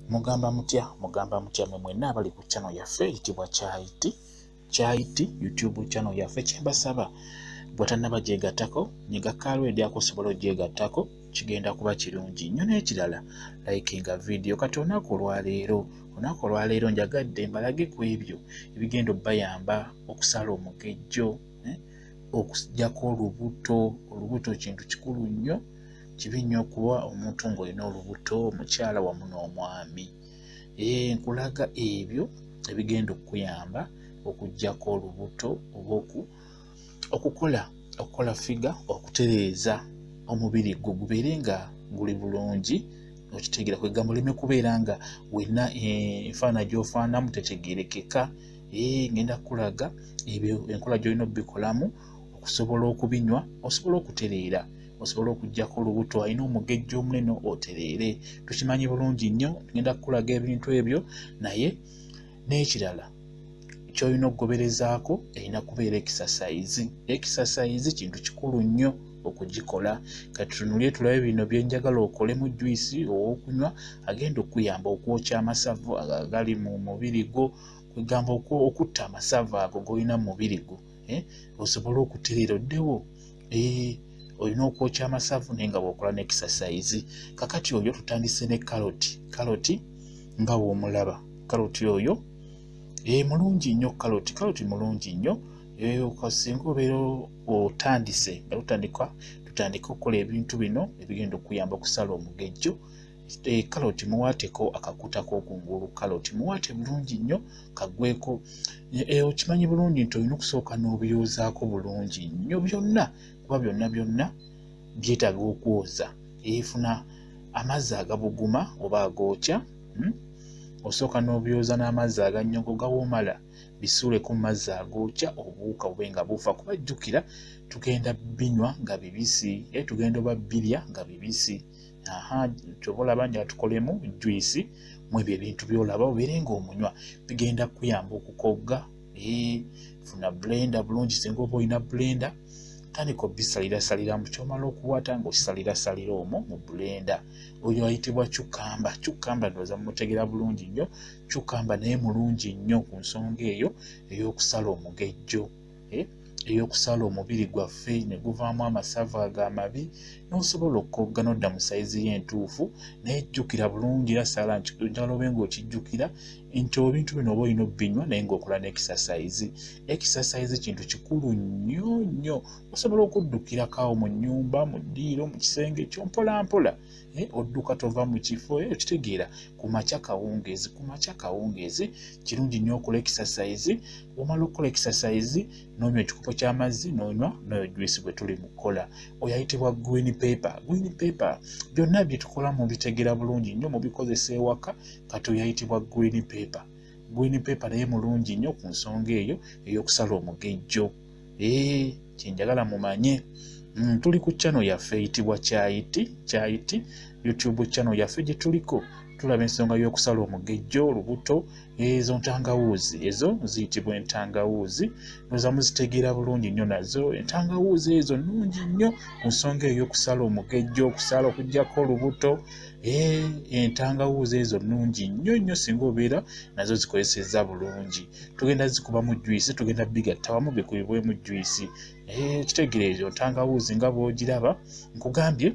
Mugamba mutya mwe mwenna abali ku channel yaffe eyitibwa Kyaiti YouTube channel yaffe. Kyembasaba bw'otannaba gyegattako nyiga kalwedi ako osobola ogyegattako, kigenda kuba kirungi nnyo. N'ekirala likinga video. Kati olunaku olwaleero njagadde mbalage ku ebyo ebigenda obbayamba okusala omugejjo, okujjako olubuto kintu kikulu nnyo, kibi nnyo okuba omuntu ng'olina olubuto, omukyala wamu n'omwami. Nkulaga ebyo ebigenda okuyamba okujjako olubuto oba okukola figa, okutereeza omubiri gwo gubeere nga guli bulungi. Okitegeera kwegamba oleme kubeera nga wenna enfaana gy'ofaanamu tetegeerekeka. Ngenda kulaga ebyo enkola gy'olina obbikolamu okusobola okubinywa, osobola okutereera, osobola okujjako olubuto. Alina omugejjo omunene otereere, tukimanyi bulungi nnyo. Ngenda kukulaga ebintu ebyo, naye n'ekirala ky'olina okugoberezaako erina kubeera exercise. Kintu kikulu nnyo okugikola. Kati tunulye tulabe bino bye njagala okole mu juice ow'okunywa agenda okuyamba okwokya amasavu agali mu mubiri gwo, kwegamba okutta amasavu ago g'olina mu mubiri gwo, osobole okutereera oddewo. Olina okwokya amasavu naye nga bw'okola ne exercise. Kakati oyo tutandise ne kaloti nga bw'omulaba. Kaloti oyo mulungi nnyo. Kaloti mulungi nnyo. Singa obeera otandise nga tutandika okukola ebintu bino ebigenda okuyamba okusala omugejjo. Kaloti muwaateko akakuta k'okungulu. Kaloti muwaate bulungi nnyo kagweko. Okimanyi bulungi nti olina okusooka n'obiyoozaako bulungi nnyo byonna, kuba byonna byetaaga okwoza. Efuna amazzi agabuguma oba agookya, osooka n'obiyooza n'amazzi agannyogo. Gawomala bisuuleko mu mazzi agookya, obuwuka bube nga bufa. Kuba jjukira tugenda binywa nga bibisi, tugenda oba birya nga bibisi. Kyoba olaba nti tukolemu juice mu ebyo ebintu by'olaba obeere ng'omunywa, bigenda kuyamba okukogga. Funa blender bulungi. Singa oba olina blender, tandika obisalirasaliramu. Kyomala okuwata ng'okisalirasalira omwo mu blender. Oyo ayitibwa cucumber. Ndowooza mumutegeera bulungi nnyo. Cucumber naye mulungi nnyo ku nsonga eyo ey'okusala omugejjo, ey'okusala omubiri gwaffe ne guvaamu amasavu ag'amabi, n'osobola okukogga n'odda mu sayizi y'entuufu. Naye jjukira bulungi era sala njagala obe ng'okijjukira nti ebintu bino oba olina obbinywa naye ng'okola ne exercise. Exercise kintu kikulu nnyo. Osobola okuddukirako awo mu nnyumba, mu ddiiro, mu kisenge kyo mpolampola. Odduka tova mu kifo. Okitegeera ku makya kawungeezi kirungi nnyo okola exercise. Omala okukola exercise n'onywa ekikopo ky'amazzi n'onywa n'oyo juice bwe tuli mu kukola. Oyo ayitibwa green pepper. Byonna bye tukola mu bitegeera bulungi nnyo, mu bikozesa ewaka. Kati oyo ayitibwa green pepper naye mulungi nnyo ku nsonga eyo ey'okusala omugejjo. Kyenjagala mumanye. Tuli ku channel yaffe eyitibwa Kyaiti YouTube channel yaffe gye tuliko. Tulaba ensonga y'okusala omugejjo, olubuto. Ezo ntangawuuzi, ezo ziyitibwa entangawuuzi. Ndowooza muzitegeera bulungi nnyo nazo. Entangawuuzi ezo nnungi nnyo ku nsonga ey'okusala omugejjo, okuggyako olubuto. Entangawuuzi ezo nnungi nnyo singa obeera nazo zikozesezza bulungi. Tugenda zikuba mu juice, tugenda bigatta wamu bikubibwe mu juice. Kitegerezo ntangawuuzi nga bw'ogiraba. Nkugambye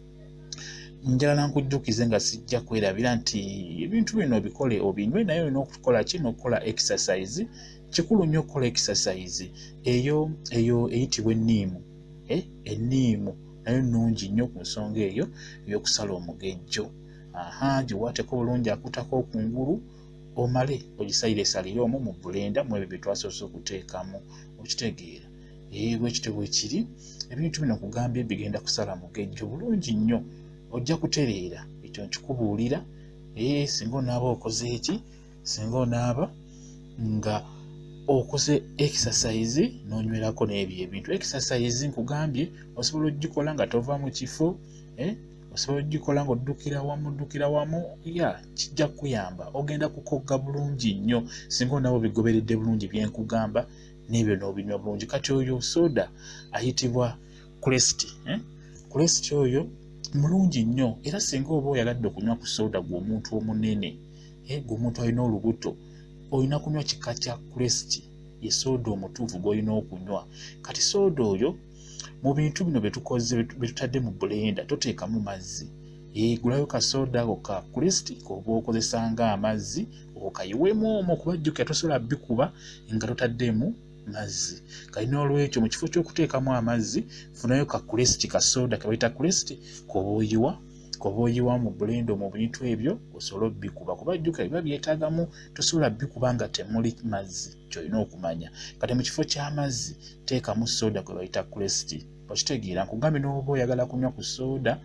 njagala nkujjukize nga sijja kwerabira nti ebintu bino bikole obinywe, naye olina okukola ki? N'okukola exercise. Kikulu nnyo okukola exercise. Eyo eyitibwa enniimu. Enniimu nayo nnungi nnyo ku nsonga eyo ey'okusala omugejjo. Giwaateko bulungi akutako okungulu, omale ogisaliresalire omwo mu blender mu ebyo bye twasoose okuteekamu. Okitegeera. Bwe kityo bwe kiri. Ebintu bino kugambye bigenda kusala mugejjo bulungi nnyo. Ojja kutereera, ekyo nkikubuulira. Singa onaaba okoze eki? Singa onaaba nga okoze exercise n'onywerako n'ebyo ebintu. Exercise nkugambye osobola ogikola nga tova mu kifo, osobola ogikola ng'oddukira wamu. Kijja kuyamba. Ogenda kukogga bulungi nnyo singa onaaba obigoberedde bulungi bye nkugamba, n'ebyo n'obinywa bulungi. Kati oyo soda ayitibwa Krest. Krest oyo mulungi nnyo era singa oba oyagadde okunywa ku soda gw'omuntu omunene gw'omuntu alina olubuto olina kunywa kika kya Krest ye soda omutuufu gw'olina okunywa. Kati soda oyo mu bintu bino betukoze betutadde mu blender toteekamu mazzi. Gulayo ka soda ako ka Krest koba okozesa nga amazzi okayiwemu omwo kuba jjukira tosobola bikuba nga totaddemu mazzi. Kali n'olwekyo mu kifo ky'okuteekamu amazzi funayo ka Krest ka soda ke bayita Krest koba oyiwa mu blender mu bintu ebyo osobola bikuba kuba jjukira biba byetaagamu tosobola bikuba nga temuli mazzi ky'olina okumanya. Kati mu kifo ky'amazzi teekamu soda kwe bayita Krest. Okitegeera nkugambye n'oba oyagala kunywa ku soda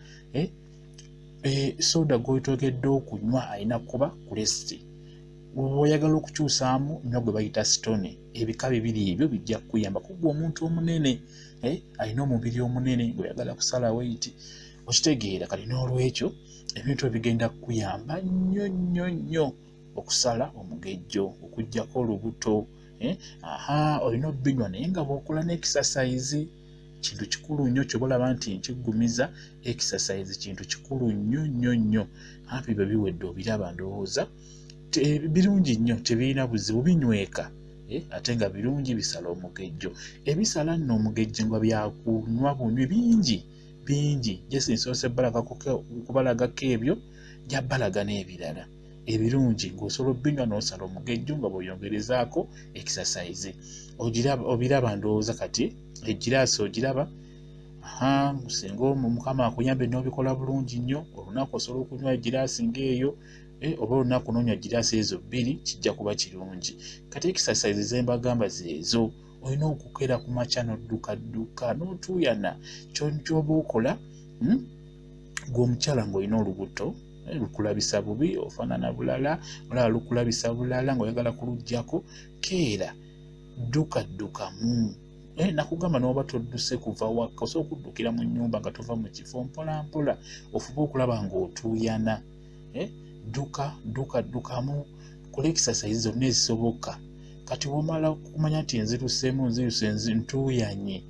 soda gw'oyitogedde okunywa alina kuba Krest. Oyagala okukyusaamu nnyo gwe bayita Stone. Ebika bibiri ebyo bijja kukuyamba kuba omuntu omunene alina omubiri omunene ng'oyagala kusala weight. Okitegeera kati n'olwekyo ebintu ebigenda kukuyamba nnyo okusala omugejjo okuggyako olubuto. Olina obbinywa naye nga bw'okola n'exercise. Kintu kikulu nnyo ky'olaba nti nkiggumiza exercise kintu kikulu nnyo. Happy bwe biwedde obiraba ndowooza birungi nnyo tebirina buzibu binyweka ate nga birungi bisala omugejjo. Ebisala nno omugejjo nga byakunywa bunywi bingi jesi nsoose kubalagako ebyo jabalaga n'ebirala ebirungi ng'osobola obbinywa n'osala omugejjo nga bw'oyongerezaako exercise. Obiraba ndowooza kati egiraasi ogiraba singa Mukama akuyambe n'obikola bulungi nnyo olunaku osobola okunywa egiraasi ng'eyo oba olunaku n'onywa giraasi ezo 2 kijja kuba kirungi. Kati exercise ze mbagamba zeezo olina okukera ku makya n'odduka n'otuuyana ky'oba okola gw'omukyala ng'olina olubuto lukulabisa bubi ofaanana bulala olaba lukulabisa bulala ng'oyagala kuluggyako keera ddukamu. Nakugamba n'oba todduse kuva waka osobola okuddukira mu nnyumba nga tova mu kifo mpola ofube okulaba ng'otuuyana. Ddukamu kola exercise zonna ezisoboka. Kati bw'omala kumanya nti nziruse ntuuyanye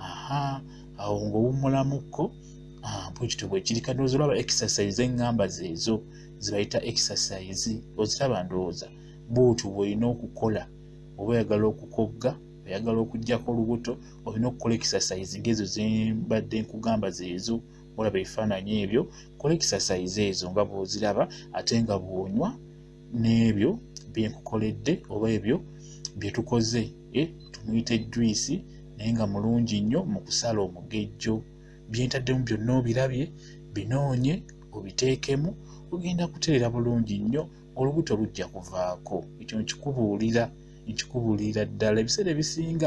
awo ng'owummulamuko bwekityo bwekiri. Kati olaba exercise eŋŋamba zeezo zibayita exercise oziraba ndowooza bw'otyo bw'olina okukola oba oyagala okukogga oyagala okuggyako olubuto olina okukola exercise ng'ezo zembadde nkugamba zeezo. Olaba ebifaananyi ebyo kola exercise ezo nga bw'oziraba ate nga bw'onywa n'ebyo bye nkukoledde oba ebyo bye tukoze tumuyite juice naye nga mulungi nnyo mu kusala omugejjo. Bye ntaddemu byonna obirabye binoonye obiteekemu ogenda kuteera bulungi nnyo olubuto lujja kuvaako. Ekyo nkikubuulira ddala. Ebiseera ebisinga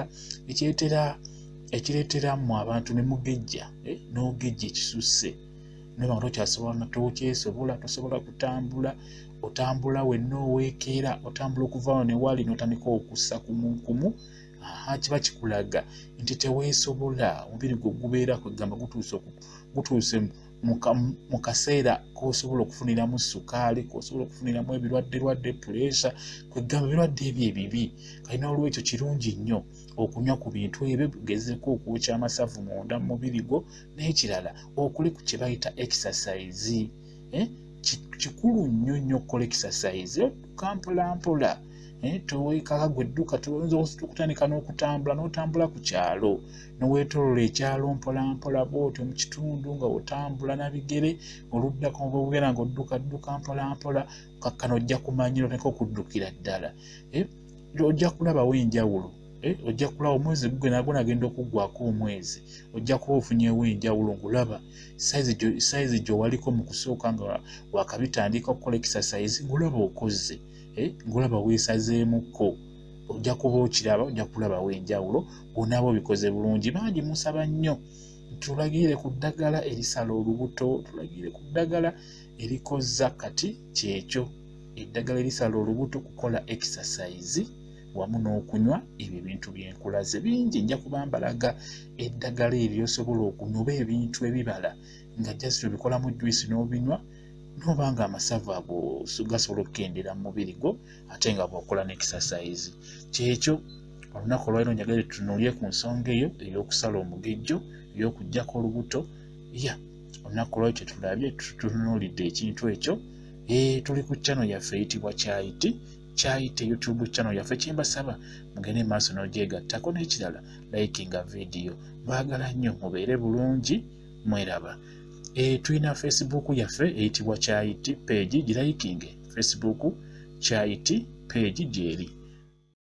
ekireetera mu abantu ne mugejja n'ogejja ekisusse noba nga tokyasobola tosobola kutambula otambula wenna oweekeera otambula okuva wano ne wali n'otandika okussa kumunkumu. Kiba kikulaga nti teweesobola omubiri gwe gubeera kwegamba gutuuse mu kaseera k'osobola okufuniramu sukaali k'osobola okufuniramu ebirwadde puleesha kwegamba ebirwadde ebyo ebibi. Kali n'olwekyo kirungi nnyo okunywa ku bintu ebyo gezeeko okwokya amasavu munda mu mubiri gwo n'ekirala okole ku kye bayita exercise. Kikulu nnyo okukola exercise odduka mpola toweekaka gwe dduka toyinza okutandika n'otambula ku kyalo n'oweetoolola ekyalo mpola bw'otyo mu kitundu nga otambula na bigere oluddako obubeera ng'odduka mpola kakkano ojja kumanyira otandika okuddukira ddala. Ojja kulabawo enjawulo ojja kulaba omwezi gugwe nagwo nagenda okuggwako omwezi ojja kuba ofunyeewo enjawulo ng'olaba sayizi gy'owaliko mu kusooka nga wakabitandika okukola exercise ng'olaba okoze ng'olaba weesazeemukko ojja kuba okiraba ojja kulabawo enjawulo bw'onaaba obikoze bulungi. Bangi musaba nnyo tulagire ku ddagala erisala olubuto tulagire ku ddagala erikoza kati kyekyo eddagala erisala olubuto kukola exercise wamu n'okunywa ebyo ebintu byenkulaze bingi. Nja kuba mbalaga eddagala eryosobola okunywa oba ebintu ebibala nga just obikolamu juice n'obinywa n'oba nga amasavu ago gasobola okukendera mu mubiri gwo ate nga bw'okola n'exercise. Kyekyo olunaku olwaliro njagala tutunuulye ku nsonga eyo ey'okusala omugejjo ey'okuggyako olubuto olunaku lwali kyetulabye tutunuulidde ekintu ekyo. Tuli ku channel yaffe eyitibwa Kyayite YouTube channel yaffe. Kyembasaba mugende maaso n'ogyegattako n'ekirala likinga video. Baagala nnyo mubeere bulungi, mweraba. Tulina Facebook yaffe eyitibwa Kyayite page, girayikinge Facebook Kyayite page gyeri.